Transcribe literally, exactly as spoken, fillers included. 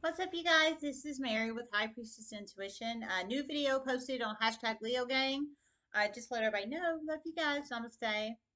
What's up, you guys? This is Mary with High Priestess Intuition. A new video posted on hashtag Leo Gang. Uh, just let everybody know. Love you guys. Namaste.